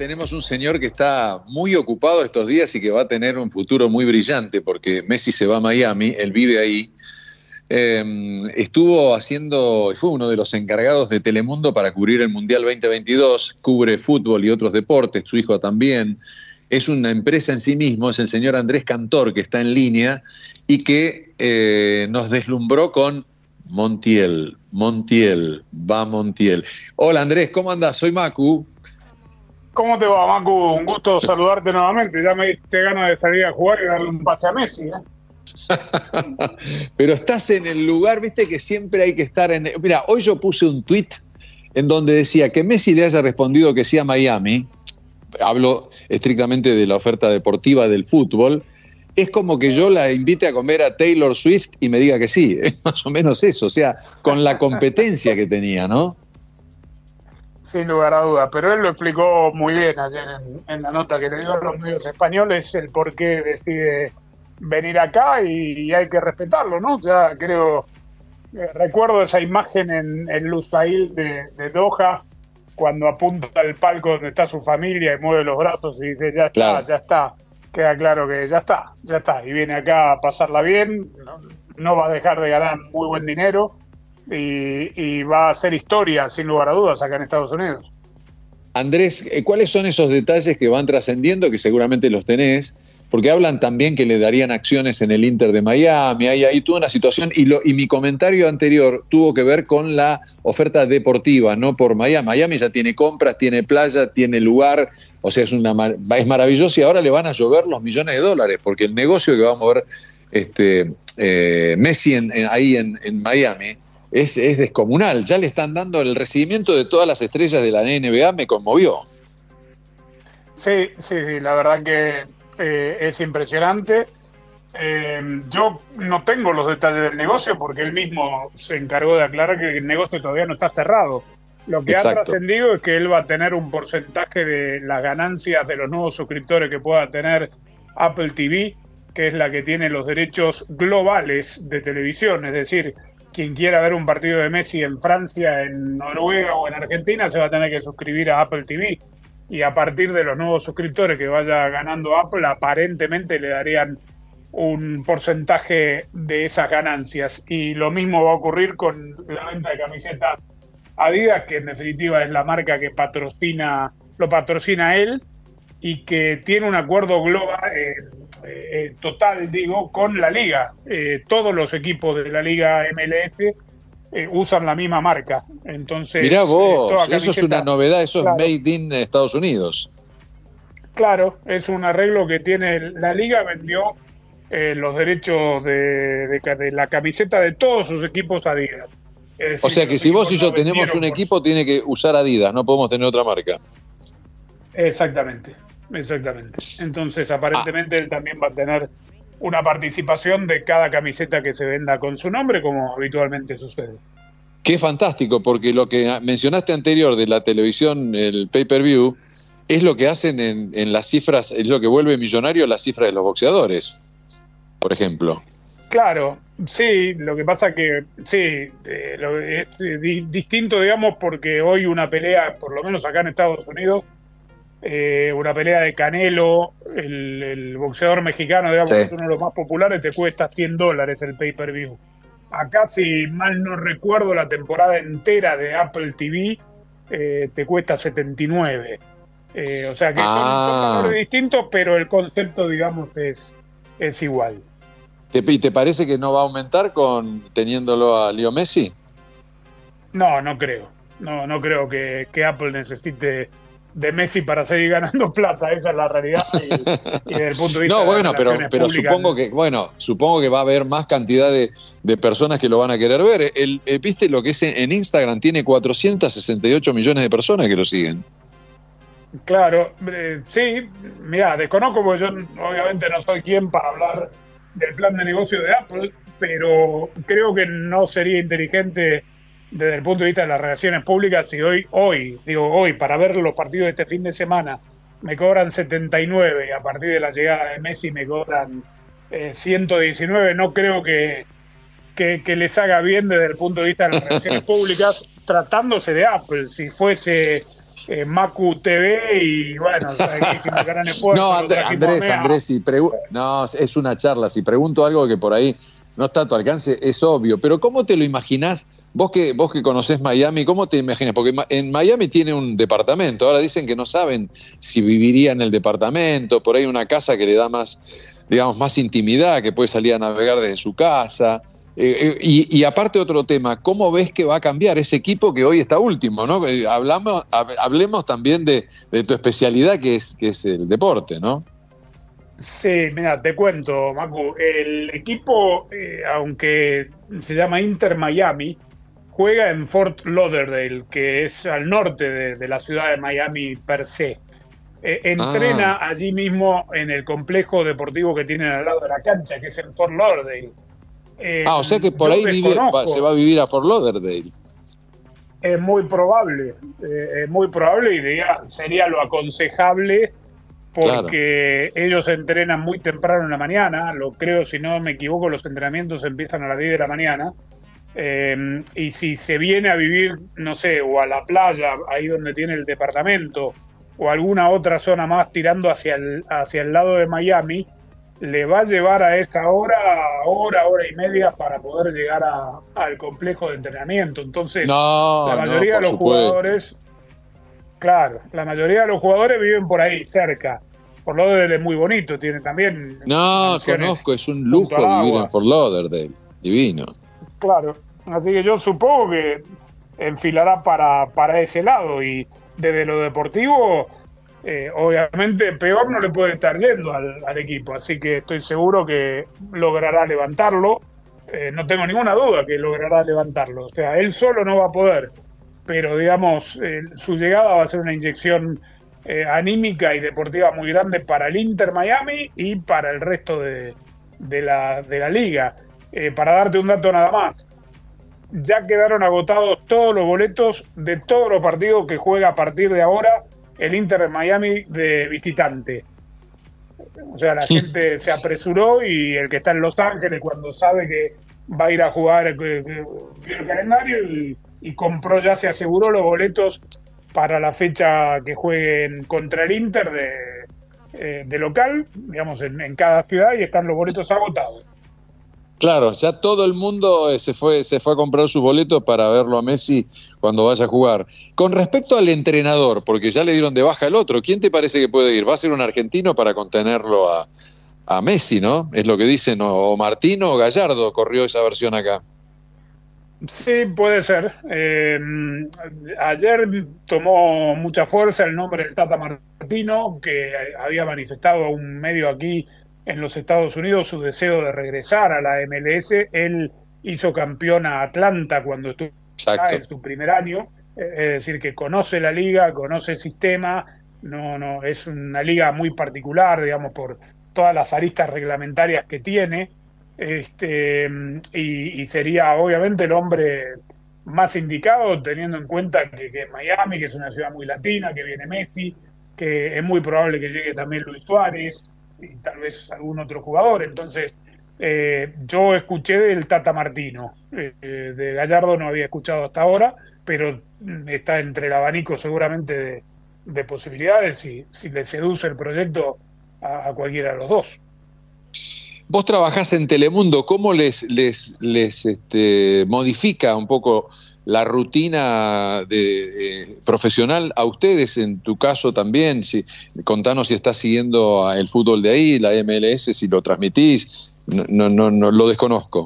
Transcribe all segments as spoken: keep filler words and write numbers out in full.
tenemos un señor que está muy ocupado estos días y que va a tener un futuro muy brillante porque Messi se va a Miami, él vive ahí. Eh, estuvo haciendo, fue uno de los encargados de Telemundo para cubrir el Mundial veinte veintidós, cubre fútbol y otros deportes, su hijo también. Es una empresa en sí mismo, es el señor Andrés Cantor, que está en línea y que eh, nos deslumbró con Montiel, Montiel, va Montiel. Hola Andrés, ¿cómo andás? Soy Macu. ¿Cómo te va, Macu? Un gusto saludarte nuevamente. Ya me diste ganas de salir a jugar y darle un pase a Messi, ¿eh? Pero estás en el lugar, viste que siempre hay que estar en... Mira, hoy yo puse un tuit en donde decía que Messi le haya respondido que sí a Miami, hablo estrictamente de la oferta deportiva del fútbol, es como que yo la invite a comer a Taylor Swift y me diga que sí, es más o menos eso, o sea, con la competencia que tenía, ¿no? Sin lugar a dudas, pero él lo explicó muy bien ayer en, en la nota que le dio a los medios españoles, el por qué decide venir acá y, y hay que respetarlo, ¿no? Ya creo, eh, recuerdo esa imagen en, en Lusail de, de Doha, cuando apunta al palco donde está su familia y mueve los brazos y dice, ya está, claro. ya está, queda claro que ya está, ya está, y viene acá a pasarla bien, no, no va a dejar de ganar muy buen dinero y, y va a hacer historia, sin lugar a dudas, acá en Estados Unidos. Andrés, ¿cuáles son esos detalles que van trascendiendo, que seguramente los tenés? Porque hablan también que le darían acciones en el Inter de Miami, hay ahí toda una situación, y, lo, y mi comentario anterior tuvo que ver con la oferta deportiva, no por Miami. Miami ya tiene compras, tiene playa, tiene lugar, o sea, es, una, es maravilloso y ahora le van a llover los millones de dólares, porque el negocio que va a mover este, eh, Messi en, en, ahí en, en Miami es, es descomunal. Ya le están dando el recibimiento de todas las estrellas de la N B A, me conmovió. Sí, sí, sí, la verdad que Eh, es impresionante. Eh, yo no tengo los detalles del negocio porque él mismo se encargó de aclarar que el negocio todavía no está cerrado. Lo que Exacto. ha trascendido es que él va a tener un porcentaje de las ganancias de los nuevos suscriptores que pueda tener Apple T V, que es la que tiene los derechos globales de televisión. Es decir, quien quiera ver un partido de Messi en Francia, en Noruega o en Argentina se va a tener que suscribir a Apple T V. Y a partir de los nuevos suscriptores que vaya ganando Apple, aparentemente le darían un porcentaje de esas ganancias. Y lo mismo va a ocurrir con la venta de camisetas Adidas, que en definitiva es la marca que patrocina, lo patrocina él, y que tiene un acuerdo global, eh, eh, total, digo, con la liga. Eh, todos los equipos de la liga M L S Eh, usan la misma marca. Entonces, mirá vos, eh, eso es una novedad, eso claro. es made in Estados Unidos. Claro, es un arreglo que tiene la liga, vendió eh, los derechos de, de, de la camiseta de todos sus equipos Adidas. Decir, o sea que si vos y yo no tenemos un equipo, por... tiene que usar Adidas, no podemos tener otra marca. Exactamente, exactamente. Entonces, aparentemente ah. él también va a tener una participación de cada camiseta que se venda con su nombre, como habitualmente sucede. Qué fantástico, porque lo que mencionaste anterior de la televisión, el pay-per-view, es lo que hacen en, en las cifras, es lo que vuelve millonario las cifras de los boxeadores, por ejemplo. Claro, sí, lo que pasa que sí, eh, lo, es di, distinto, digamos, porque hoy una pelea, por lo menos acá en Estados Unidos, Eh, una pelea de Canelo, el, el boxeador mexicano, digamos, sí. que es uno de los más populares, te cuesta cien dólares el pay-per-view. Acá, si mal no recuerdo, la temporada entera de Apple T V eh, te cuesta setenta y nueve. Eh, o sea que ah. son, son valores distintos, pero el concepto, digamos, es, es igual. ¿Te, ¿Y te parece que no va a aumentar con teniéndolo a Leo Messi? No, no creo. No, no creo que, que Apple necesite de Messi para seguir ganando plata, esa es la realidad, y, y desde el punto de vista no, bueno, de pero, pero supongo que, bueno, supongo que va a haber más cantidad de, de personas que lo van a querer ver. El, el, ¿Viste lo que es en, en Instagram? Tiene cuatrocientos sesenta y ocho millones de personas que lo siguen. Claro, eh, sí, mirá, desconozco porque yo obviamente no soy quien para hablar del plan de negocio de Apple, pero creo que no sería inteligente desde el punto de vista de las relaciones públicas, si hoy, hoy, digo hoy, para ver los partidos de este fin de semana, me cobran setenta y nueve y a partir de la llegada de Messi me cobran eh, ciento diecinueve, no creo que, que, que les haga bien desde el punto de vista de las relaciones públicas, tratándose de Apple. Si fuese eh, Macu T V y bueno, hicimos un gran esfuerzo. No, Andrés, Andrés, Andrés, si pregu- no, es una charla. Si pregunto algo que por ahí no está a tu alcance, es obvio. Pero ¿cómo te lo imaginás? Vos que, vos que conocés Miami, ¿cómo te imaginas? Porque en Miami tiene un departamento. Ahora dicen que no saben si viviría en el departamento. Por ahí una casa que le da más, digamos, más intimidad, que puede salir a navegar desde su casa. Eh, eh, y, y aparte otro tema, ¿cómo ves que va a cambiar ese equipo que hoy está último, ¿no? Eh, hablamos, hab- hablemos también de, de tu especialidad, que es, que es el deporte, ¿no? Sí, mira, te cuento, Macu. El equipo, eh, aunque se llama Inter Miami, juega en Fort Lauderdale, que es al norte de, de la ciudad de Miami per se. Eh, Ah, entrena allí mismo en el complejo deportivo que tienen al lado de la cancha, que es en Fort Lauderdale. Eh, ah, o sea que por yo ahí vive, va- se va a desconozco, vivir a Fort Lauderdale. es muy probable, eh, es muy probable y diría, sería lo aconsejable Claro. porque ellos entrenan muy temprano en la mañana, lo creo, si no me equivoco, los entrenamientos empiezan a las diez de la mañana, eh, y si se viene a vivir, no sé, o a la playa, ahí donde tiene el departamento, o alguna otra zona más tirando hacia el, hacia el lado de Miami, le va a llevar a esa hora, hora, hora y media para poder llegar a, al complejo de entrenamiento. Entonces, la No, no, mayoría de por los supuesto. jugadores, claro, la mayoría de los jugadores viven por ahí cerca. Por lo de es muy bonito, tiene también No, mansiones conozco, es un junto al lujo vivir en agua. Fort Lauderdale. Divino. Claro, así que yo supongo que enfilará para, para ese lado y desde lo deportivo, eh, obviamente peor no le puede estar yendo al, al equipo, así que estoy seguro que logrará levantarlo. Eh, no tengo ninguna duda que logrará levantarlo, o sea, él solo no va a poder, pero digamos, eh, su llegada va a ser una inyección eh, anímica y deportiva muy grande para el Inter Miami y para el resto de, de la, de la liga. Eh, para darte un dato nada más, ya quedaron agotados todos los boletos de todos los partidos que juega a partir de ahora el Inter de Miami de visitante. O sea, la gente se apresuró y el que está en Los Ángeles, cuando sabe que va a ir a jugar, eh, eh, vio el calendario y, y compró, ya se aseguró los boletos para la fecha que jueguen contra el Inter de, eh, de local, digamos, en, en cada ciudad, y están los boletos agotados. Claro, ya todo el mundo eh, se fue, se fue a comprar sus boletos para verlo a Messi cuando vaya a jugar. Con respecto al entrenador, porque ya le dieron de baja el otro, ¿quién te parece que puede ir? ¿Va a ser un argentino para contenerlo a, a Messi, no? Es lo que dicen, o, o Martino o Gallardo corrió esa versión acá. Sí, puede ser. Eh, ayer tomó mucha fuerza el nombre del Tata Martino, que había manifestado a un medio aquí en los Estados Unidos su deseo de regresar a la M L S. Él hizo campeón a Atlanta cuando estuvo acá Exacto. en su primer año, eh, es decir, que conoce la liga, conoce el sistema. No, no, es una liga muy particular, digamos, por todas las aristas reglamentarias que tiene. Este, y, y sería obviamente el hombre más indicado, teniendo en cuenta que, que Miami, que es una ciudad muy latina, que viene Messi, que es muy probable que llegue también Luis Suárez y tal vez algún otro jugador. Entonces, eh, yo escuché del Tata Martino, eh, de Gallardo no había escuchado hasta ahora, pero está entre el abanico seguramente de, de posibilidades si, si le seduce el proyecto a, a cualquiera de los dos. Vos trabajás en Telemundo, ¿cómo les, les, les este, modifica un poco la rutina de, eh, profesional a ustedes? En tu caso también, si, contanos si estás siguiendo el fútbol de ahí, la M L S, si lo transmitís, no, no, no, no lo desconozco.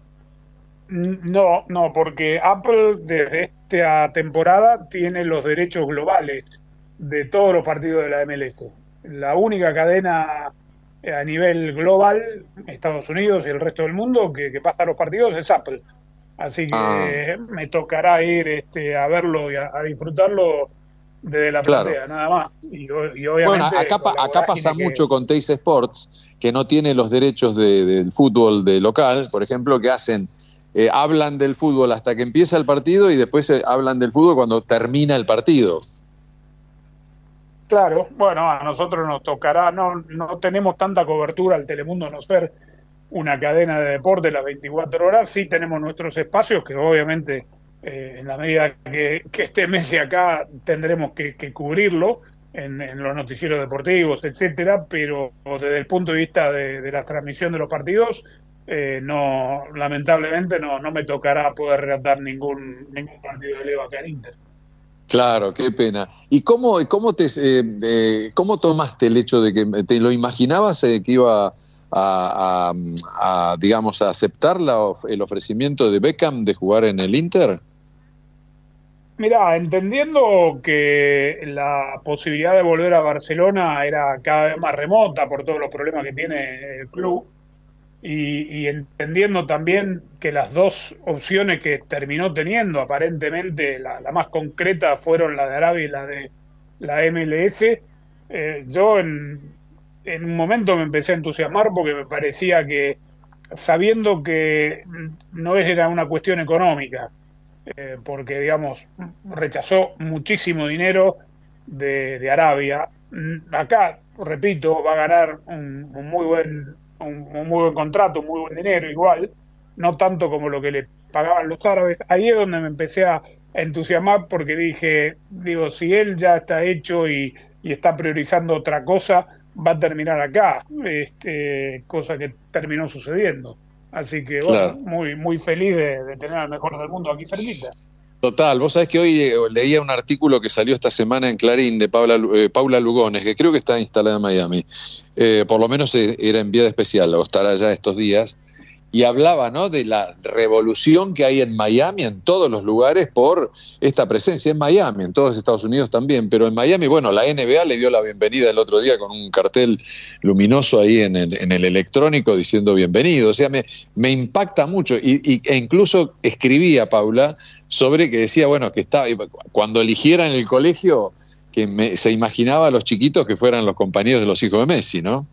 No, no, porque Apple desde esta temporada tiene los derechos globales de todos los partidos de la M L S. La única cadena a nivel global, Estados Unidos y el resto del mundo, que, que pasa los partidos es Apple. Así Ah, que me tocará ir este, a verlo y a, a disfrutarlo desde la claro. platea, nada más. Y, y Bueno, obviamente acá, con pa- la acá pasa vorágine mucho que... con Teis Sports, que no tiene los derechos de- del fútbol de local, por ejemplo, que hacen, eh, hablan del fútbol hasta que empieza el partido y después eh, hablan del fútbol cuando termina el partido. Claro, bueno, a nosotros nos tocará, no, no tenemos tanta cobertura al Telemundo, no ser una cadena de deporte las veinticuatro horas, sí tenemos nuestros espacios que obviamente Eh, en la medida que, que esté Messi acá, tendremos que, que cubrirlo en, en los noticieros deportivos, etcétera, pero desde el punto de vista de, de la transmisión de los partidos, eh, no, lamentablemente no, no me tocará poder relatar ningún, ningún partido de Leo acá en Inter. Claro, qué pena. ¿Y cómo, cómo, te, eh, eh, cómo tomaste el hecho de que te lo imaginabas eh, que iba a, a, a, digamos, a aceptar la, el ofrecimiento de Beckham de jugar en el Inter? Mirá, entendiendo que la posibilidad de volver a Barcelona era cada vez más remota por todos los problemas que tiene el club, y, y entendiendo también que las dos opciones que terminó teniendo, aparentemente la, la más concreta fueron la de Arabia y la de la M L S, eh, yo en, en un momento me empecé a entusiasmar porque me parecía que, sabiendo que no era una cuestión económica, eh, porque, digamos, rechazó muchísimo dinero de, de Arabia. Acá, repito, va a ganar un, un muy buen un, un muy buen contrato, un muy buen dinero igual, no tanto como lo que le pagaban los árabes. Ahí es donde me empecé a entusiasmar porque dije, digo, si él ya está hecho y, y está priorizando otra cosa, va a terminar acá, este, cosa que terminó sucediendo. Así que, bueno, Claro. muy muy feliz de, de tener al mejor del mundo aquí cerquita. Total, vos sabés que hoy eh, leía un artículo que salió esta semana en Clarín de Paula, eh, Paula Lugones, que creo que está instalada en Miami, eh, por lo menos eh, era enviada especial, o estará ya estos días, y hablaba, ¿no?, de la revolución que hay en Miami, en todos los lugares, por esta presencia en Miami, en todos Estados Unidos también, pero en Miami, bueno, la N B A le dio la bienvenida el otro día con un cartel luminoso ahí en el, en el electrónico diciendo bienvenido. O sea, me, me impacta mucho, y, y, e incluso escribía Paula sobre que decía, bueno, que estaba, cuando eligieran el colegio, que me, se imaginaba a los chiquitos que fueran los compañeros de los hijos de Messi, ¿no?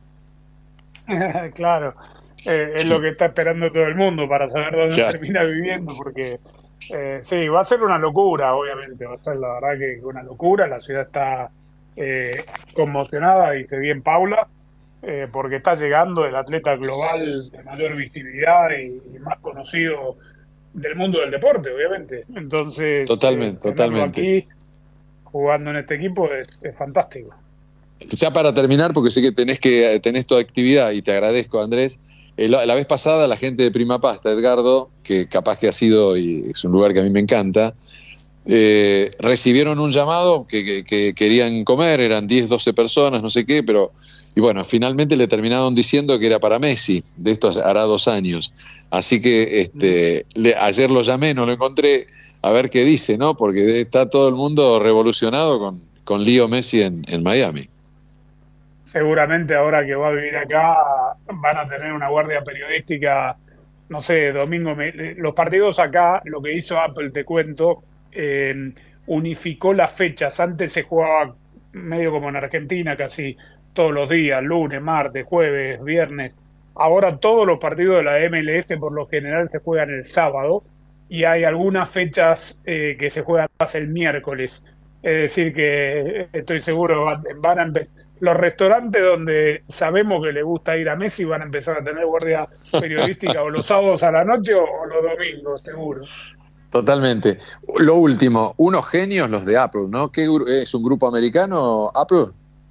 Claro. Eh, es lo que está esperando todo el mundo para saber dónde Ya. termina viviendo, porque eh, sí, va a ser una locura, obviamente, va a ser la verdad que una locura, la ciudad está eh, conmocionada, dice bien Paula, eh, porque está llegando el atleta global de mayor visibilidad y, y más conocido del mundo del deporte, obviamente. Entonces, eh, Totalmente, tenerlo totalmente. aquí jugando en este equipo es, es fantástico. Ya para terminar, porque sé que tenés que tenés tu actividad y te agradezco, Andrés. Eh, la, la vez pasada la gente de Prima Pasta, Edgardo, que capaz que ha sido, y es un lugar que a mí me encanta, eh, recibieron un llamado que, que, que querían comer, eran diez, doce personas, no sé qué, pero, y bueno, finalmente le terminaron diciendo que era para Messi, de esto hará dos años. Así que este, le, ayer lo llamé, no lo encontré, a ver qué dice, ¿no? Porque está todo el mundo revolucionado con, con Leo Messi en, en Miami. Seguramente ahora que va a vivir acá van a tener una guardia periodística, no sé, domingo. Me, los partidos acá, lo que hizo Apple, te cuento, eh, unificó las fechas. Antes se jugaba medio como en Argentina, casi todos los días, lunes, martes, jueves, viernes. Ahora todos los partidos de la M L S por lo general se juegan el sábado y hay algunas fechas eh, que se juegan más el miércoles. Es decir, que estoy seguro van, van a empezar. Los restaurantes donde sabemos que le gusta ir a Messi van a empezar a tener guardia periodística o los sábados a la noche o, o los domingos, seguro. Totalmente. Lo último, unos genios los de Apple, ¿no? ¿Qué, es un grupo americano, Apple?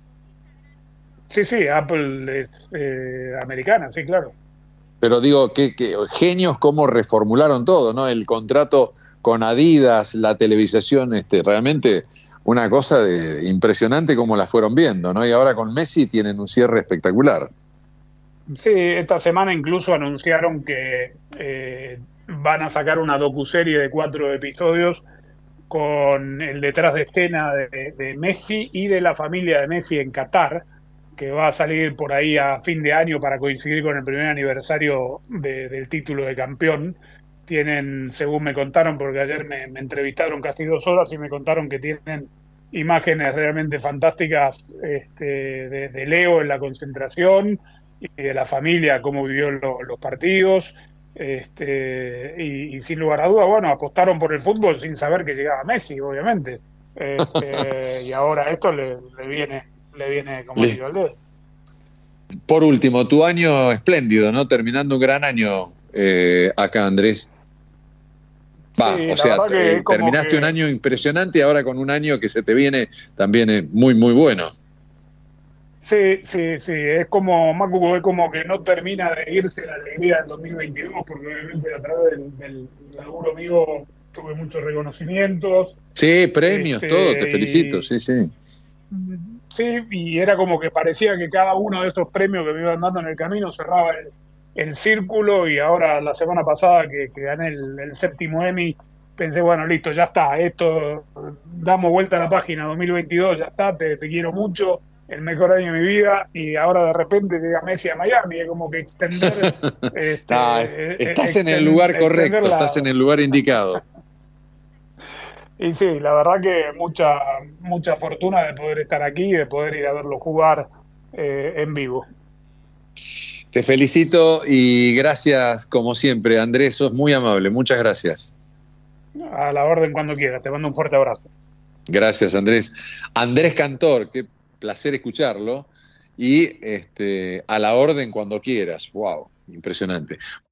Sí, sí, Apple es eh, americana, sí, claro. Pero digo, que, que genios cómo reformularon todo, ¿no? El contrato con Adidas, la televisación, este, realmente una cosa de, impresionante como la fueron viendo, ¿no? Y ahora con Messi tienen un cierre espectacular. Sí, esta semana incluso anunciaron que eh, van a sacar una docuserie de cuatro episodios con el detrás de escena de, de Messi y de la familia de Messi en Qatar, que va a salir por ahí a fin de año para coincidir con el primer aniversario de, del título de campeón. Tienen, según me contaron, porque ayer me, me entrevistaron casi dos horas y me contaron que tienen imágenes realmente fantásticas este, de, de Leo en la concentración y de la familia, cómo vivió lo, los partidos. Este, y, y sin lugar a dudas, bueno, apostaron por el fútbol sin saber que llegaba Messi, obviamente. Este, y ahora esto le, le viene le viene como Le... digo al dedo. Por último, tu año espléndido, ¿no? Terminando un gran año eh, acá, Andrés. Va, Sí, o la sea, verdad que eh, es como terminaste que- un año impresionante y ahora con un año que se te viene también es muy, muy bueno. Sí, sí, sí, es como, Macu, es como que no termina de irse la alegría del dos mil veintidós, porque obviamente a través del, del laburo mío tuve muchos reconocimientos, Sí, premios, todo, te este, felicito, y sí, sí. sí, y era como que parecía que cada uno de esos premios que me iban dando en el camino cerraba el, el círculo, y ahora la semana pasada que, que gané el, el séptimo Emmy, pensé, bueno, listo, ya está, esto, damos vuelta a la página dos mil veintidós, ya está, te, te quiero mucho, el mejor año de mi vida, y ahora de repente llega Messi a Miami, es como que extender, No, es- este, eh, eh, estás en el exten- lugar extender correcto, estás en la... el lugar indicado. Y sí, la verdad que mucha, mucha fortuna de poder estar aquí y de poder ir a verlo jugar eh, en vivo. Te felicito y gracias como siempre, Andrés, sos muy amable, muchas gracias. A la orden cuando quieras, te mando un fuerte abrazo. Gracias, Andrés. Andrés Cantor, qué placer escucharlo y este, a la orden cuando quieras. Wow, impresionante.